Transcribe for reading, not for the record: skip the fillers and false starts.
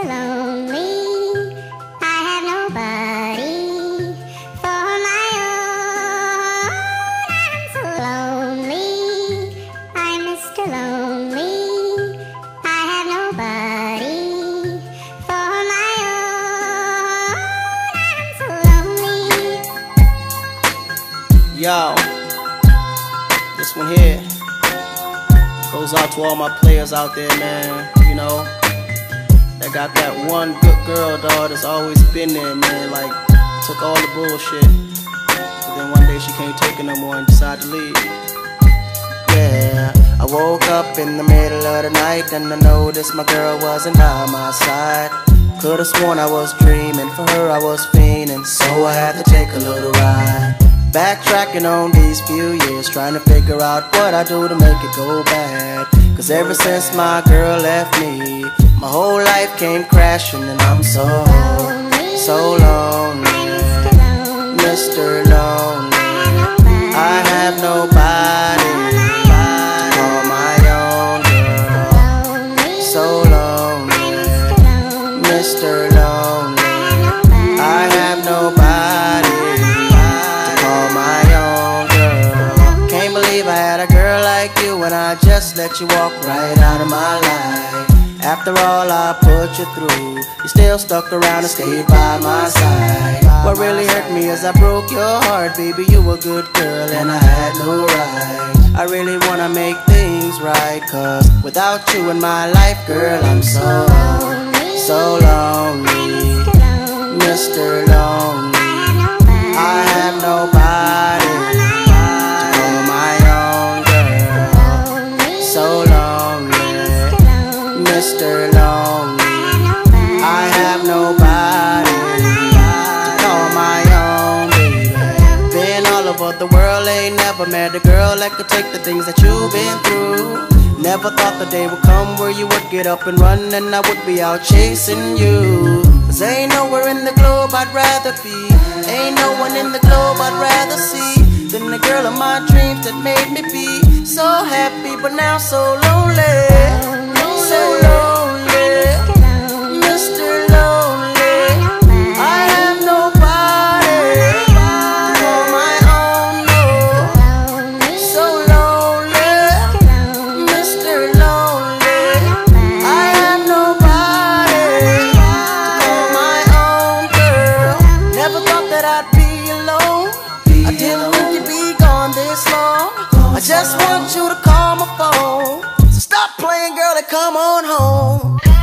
Mr. Lonely, I have nobody for my own. I'm so lonely, I'm Mr. Lonely, I have nobody for my own. I'm so lonely. Yo, this one here goes out to all my players out there, man. You know, that got that one good girl, dog, that's always been there, man. Like, took all the bullshit, but then one day she can't take it no more and decided to leave. Yeah, I woke up in the middle of the night and I noticed my girl wasn't by my side. Could've sworn I was dreaming, for her I was fiending, so I had to take a little ride. Backtracking on these few years, trying to figure out what I do to make it go bad. Cause ever since my girl left me, my whole life came crashing and I'm so lonely, Mr. Lonely. I have nobody to call my own girl. So lonely, Mr. Lonely. I have nobody to call my own girl. Can't believe I had a girl like you and I just let you walk right out of my life. After all I put you through, you still stuck around and stayed by my side. What really hurt me is I broke your heart, baby. You were a good girl and I had no right. I really wanna make things right, cause without you in my life, girl, I'm so lonely, Mr. Lonely. I have nobody to call my own girl. So lonely, Mr. Lonely. I have nobody to call my own, baby. Been all over the world, ain't never met a girl that could take the things that you've been through. Never thought the day would come where you would get up and run and I would be out chasing you. Cause ain't nowhere in the globe I'd rather be, ain't no one in the globe I'd rather see than the girl of my dreams that made me be so happy but now so lonely. So lonely, Mr. Lonely. I have nobody to call my own, no. So lonely, Mr. Lonely. I have nobody to call my own girl. Never thought that I'd be alone. I didn't think you'd be gone this long. I just want you to call my phone. So stop playing, girl, and come on home.